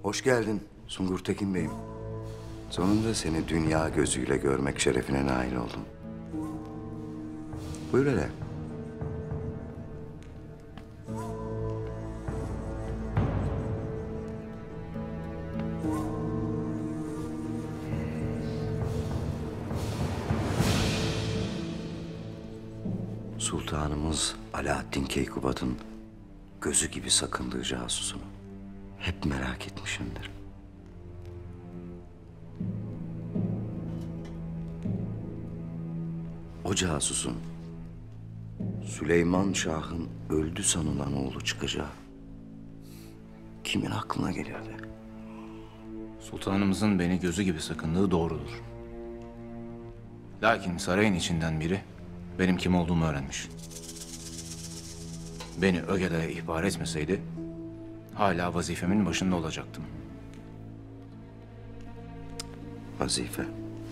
Hoş geldin Sungur Tekin Bey'im. Sonunda seni dünya gözüyle görmek şerefine nail oldum. Buyur hele. Sultanımız Alaaddin Keykubat'ın gözü gibi sakındığı casusunu hep merak etmişimdir. O casusun Süleyman Şah'ın öldü sanılan oğlu çıkacağı kimin aklına gelirdi? Sultanımızın beni gözü gibi sakındığı doğrudur. Lakin sarayın içinden biri benim kim olduğumu öğrenmiş. Beni Ögede'ye ihbar etmeseydi hala vazifemin başında olacaktım. Vazife.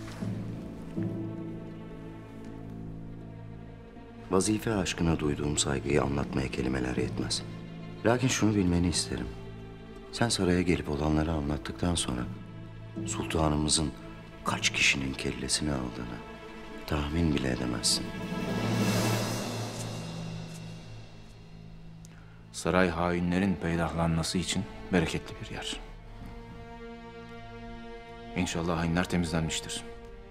Vazife aşkına duyduğum saygıyı anlatmaya kelimeler yetmez. Lakin şunu bilmeni isterim. Sen saraya gelip olanları anlattıktan sonra sultanımızın kaç kişinin kellesini aldığını tahmin bile edemezsin. Saray hainlerin peydahlanması için bereketli bir yer. İnşallah hainler temizlenmiştir.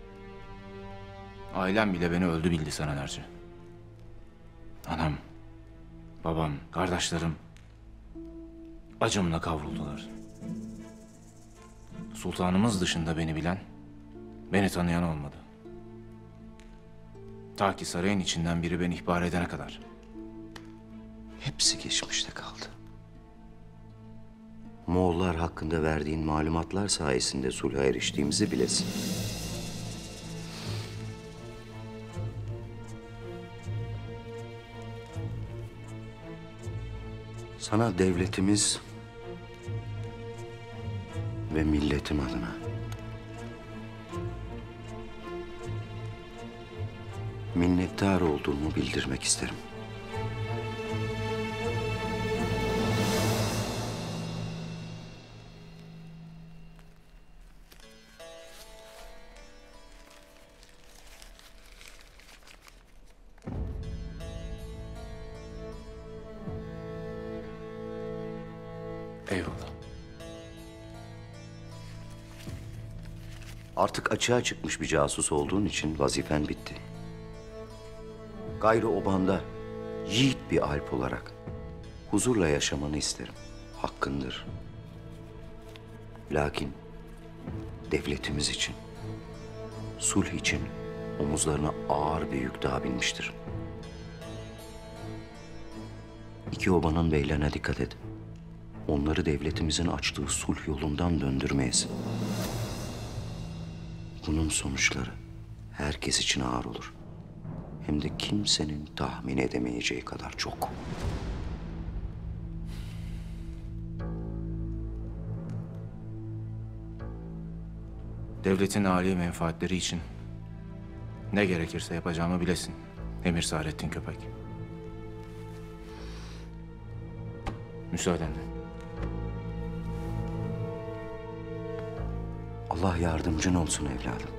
Ailem bile beni öldü bildi senelerce. Anam, babam, kardeşlerim acımla kavruldular. Sultanımız dışında beni bilen, beni tanıyan olmadı. Ta ki sarayın içinden biri beni ihbar edene kadar. Hepsi geçmişte kaldı. Moğollar hakkında verdiğin malumatlar sayesinde sulha eriştiğimizi bilesin. Sana devletimiz ve milletim adına minnettar olduğumu bildirmek isterim. Eyvallah. Artık açığa çıkmış bir casus olduğun için vazifen bitti. Gayrı obanda yiğit bir alp olarak huzurla yaşamanı isterim. Hakkındır. Lakin devletimiz için, sulh için omuzlarına ağır bir yük daha binmiştir. İki obanın beylerine dikkat et. Onları devletimizin açtığı sulh yolundan döndürmeyesin. Bunun sonuçları herkes için ağır olur. Hem de kimsenin tahmin edemeyeceği kadar çok. Devletin âli menfaatleri için ne gerekirse yapacağımı bilesin Emir Saadettin Köpek. Müsaadenle. Allah yardımcın olsun evladım.